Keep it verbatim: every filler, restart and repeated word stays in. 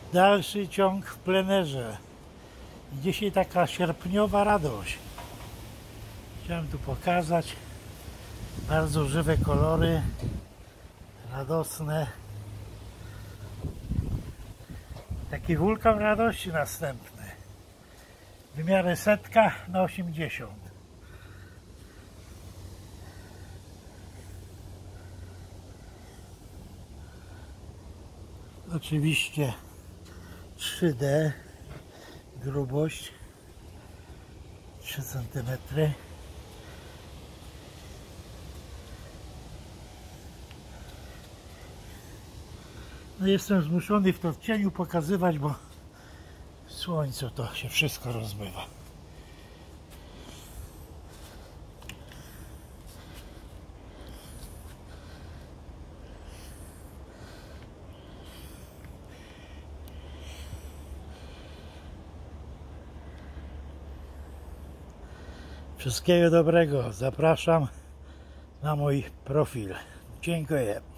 Dalszy ciąg w plenerze. Dzisiaj taka sierpniowa radość. Chciałem tu pokazać. Bardzo żywe kolory. Radosne. Taki wulkan radości następny. Wymiary setka na osiemdziesiąt. Oczywiście trzy D, grubość trzy centymetry. No jestem zmuszony w to w cieniu pokazywać, bo w słońcu to się wszystko rozmywa. Wszystkiego dobrego. Zapraszam na mój profil. Dziękuję.